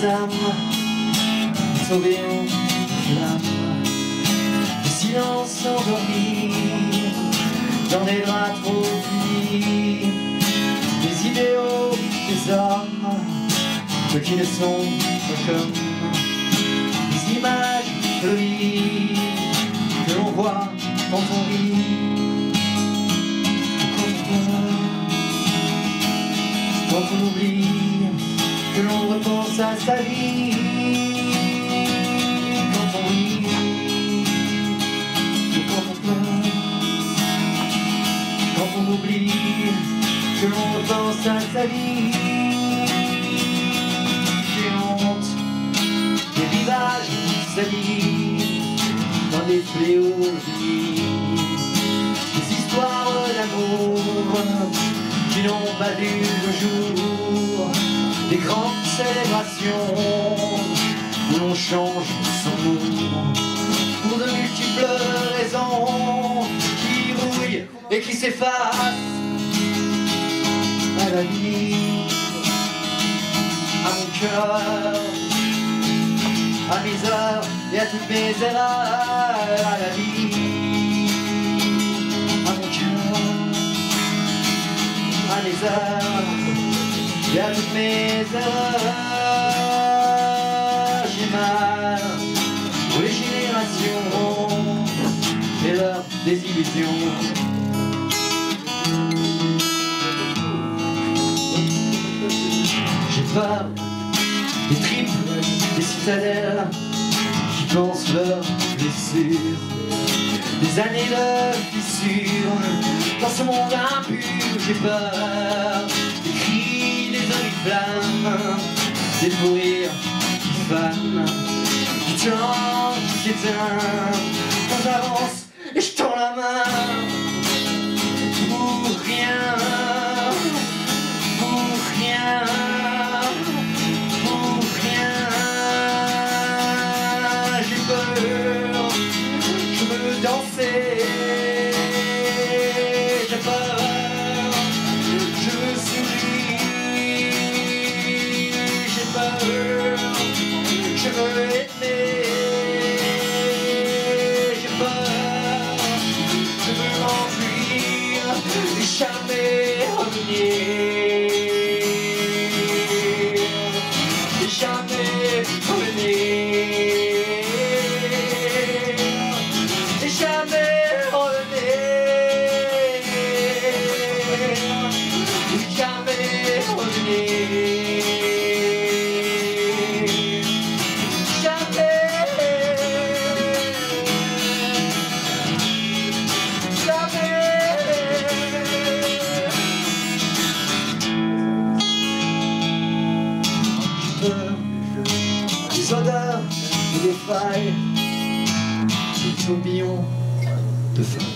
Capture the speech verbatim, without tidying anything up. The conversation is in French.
des âmes sauvées en flammes, le silence endormi dans des draps trop punis, des idéaux, des hommes, ceux qui ne sont pas comme des images de vie que l'on voit quand on rit, quand on pleure, quand on oublie, que l'on repense à sa vie, quand on rit, ou quand on pleure, quand on oublie, que l'on repense à sa vie. J'ai honte des rivages salis dans des fléaux de nuit, des histoires d'amour qui n'ont pas vu le jour, des grandes célébrations où l'on change son nom pour de multiples raisons qui brouillent et qui s'effacent à la vie, à mon cœur, à mes heures et à toutes mes erreurs, à la vie, à mon cœur, à mes heures et à toutes mes erreurs. J'ai mal pour les générations et leurs désillusions. J'ai peur des tripes, des citadelles qui pensent leurs blessures, des années de fissures dans ce monde impur. J'ai peur des cris, des oriflammes, des fous rires qui fanent, du temps qui s'éteint quand j'avance et je tends la main pour rien, pour rien. J'ai peur, je veux sourire, j'ai peur, je veux aimer, j'ai peur, je veux m'enfuir et jamais revenir, et jamais revenir. Des odeurs et des failles, des tourbillons de feu.